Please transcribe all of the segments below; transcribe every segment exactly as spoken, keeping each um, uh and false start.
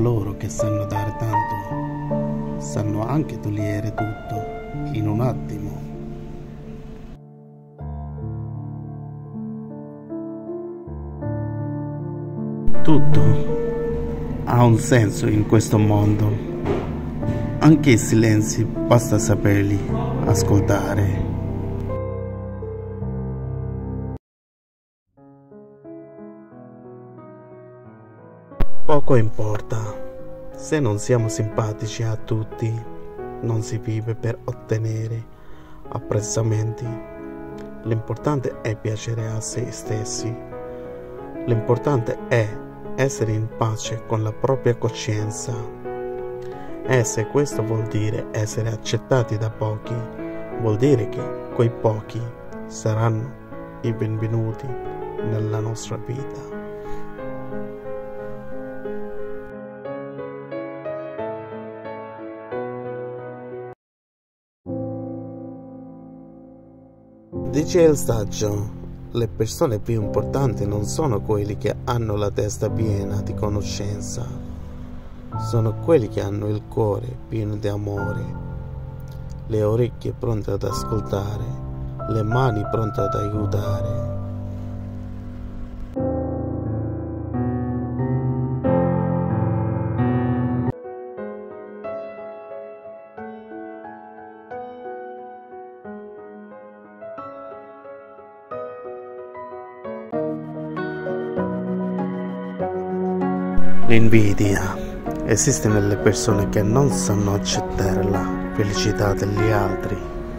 coloro che sanno dare tanto sanno anche togliere tutto in un attimo. Tutto ha un senso in questo mondo, anche i silenzi basta saperli ascoltare. Poco importa, se non siamo simpatici a tutti, non si vive per ottenere apprezzamenti. L'importante è piacere a se stessi. L'importante è essere in pace con la propria coscienza. E se questo vuol dire essere accettati da pochi, vuol dire che quei pochi saranno i benvenuti nella nostra vita. Dice il saggio, le persone più importanti non sono quelli che hanno la testa piena di conoscenza, sono quelli che hanno il cuore pieno di amore, le orecchie pronte ad ascoltare, le mani pronte ad aiutare. L'invidia esiste nelle persone che non sanno accettare la felicità degli altri.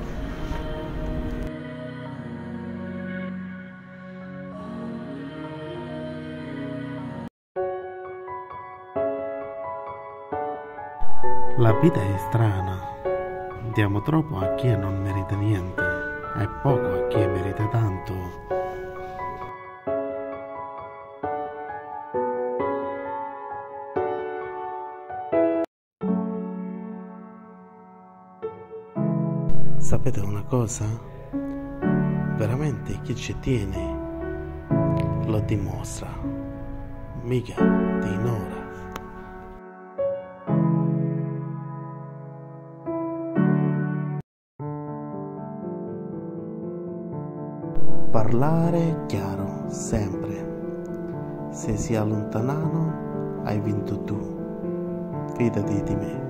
La vita è strana, diamo troppo a chi non merita niente e poco a chi merita tanto. Sapete una cosa? Veramente chi ci tiene lo dimostra, mica ti ignora. Parlare chiaro sempre. Se si allontanano hai vinto tu. Fidati di me.